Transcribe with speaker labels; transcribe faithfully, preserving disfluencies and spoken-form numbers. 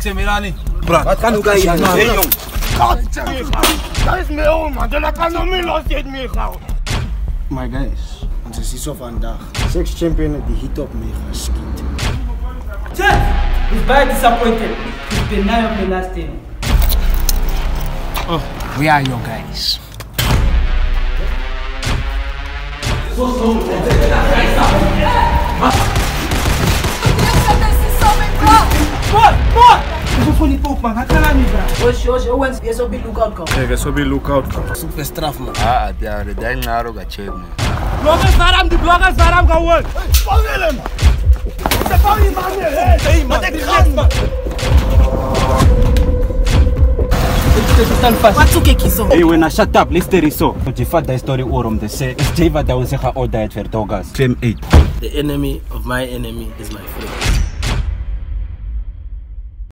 Speaker 1: Melanie. Wat kan ook hier? Hey jong.
Speaker 2: Dat is mijn oma, dat kan nog meer los dit meer gauw.
Speaker 3: My guys, ons is hier zo vandaag. Six champion die hit op me geskiet.
Speaker 4: Chef, he's very disappointed. He's been nine of the last ten.
Speaker 1: Oh, we are your guys.
Speaker 4: Yes, I'll be lookout.
Speaker 3: Kijk, zo bij lookout.
Speaker 1: Super straf man.
Speaker 5: Ah, daar de ding naar ook check man.
Speaker 2: Bloggers waarom, die bloggers waarom gewoon? Vang hem! Ze vangen je man weer! Hé man, ik ga man!
Speaker 4: Wat zoek ik hier zo?
Speaker 6: Hey, when I shut up, listen so. Je vat die story oorom de se. Is Jeva dat we zeggen order het verdogas. Claim eight.
Speaker 4: The enemy of my enemy is my friend.